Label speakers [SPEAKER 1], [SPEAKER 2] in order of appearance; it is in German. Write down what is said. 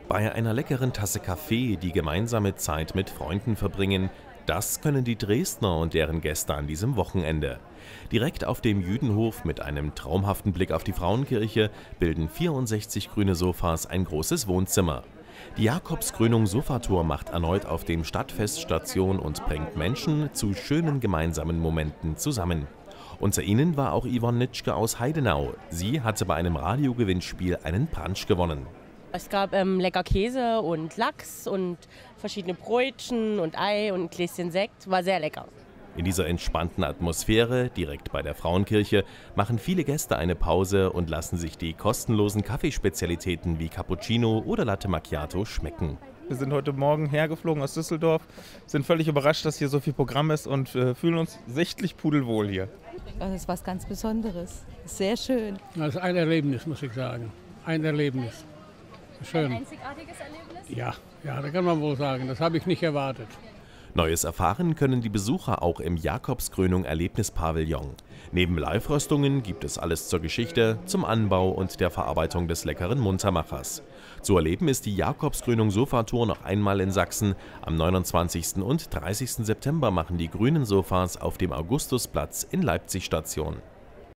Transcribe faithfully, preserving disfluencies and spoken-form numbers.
[SPEAKER 1] Bei einer leckeren Tasse Kaffee die gemeinsame Zeit mit Freunden verbringen, das können die Dresdner und deren Gäste an diesem Wochenende. Direkt auf dem Jüdenhof mit einem traumhaften Blick auf die Frauenkirche bilden vierundsechzig grüne Sofas ein großes Wohnzimmer. Die Jakobskrönung Sofatour macht erneut auf dem Stadtfest Station und bringt Menschen zu schönen gemeinsamen Momenten zusammen. Unter ihnen war auch Yvonne Nitschke aus Heidenau. Sie hatte bei einem Radiogewinnspiel einen Brunch gewonnen.
[SPEAKER 2] Es gab ähm, lecker Käse und Lachs und verschiedene Brötchen und Ei und ein Gläschen Sekt. War sehr lecker.
[SPEAKER 1] In dieser entspannten Atmosphäre, direkt bei der Frauenkirche, machen viele Gäste eine Pause und lassen sich die kostenlosen Kaffeespezialitäten wie Cappuccino oder Latte Macchiato schmecken.
[SPEAKER 3] Wir sind heute Morgen hergeflogen aus Düsseldorf, sind völlig überrascht, dass hier so viel Programm ist und äh, fühlen uns sichtlich pudelwohl hier.
[SPEAKER 4] Das ist was ganz Besonderes. Sehr schön.
[SPEAKER 5] Das ist ein Erlebnis, muss ich sagen. Ein Erlebnis. Schön.
[SPEAKER 6] Ein einzigartiges Erlebnis?
[SPEAKER 5] Ja, ja, das kann man wohl sagen. Das habe ich nicht erwartet.
[SPEAKER 1] Neues erfahren können die Besucher auch im Jakobskrönung Erlebnispavillon. Neben Live-Röstungen gibt es alles zur Geschichte, zum Anbau und der Verarbeitung des leckeren Muntermachers. Zu erleben ist die Jakobskrönung Sofatour noch einmal in Sachsen. Am neunundzwanzigsten und dreißigsten September machen die grünen Sofas auf dem Augustusplatz in Leipzig Station.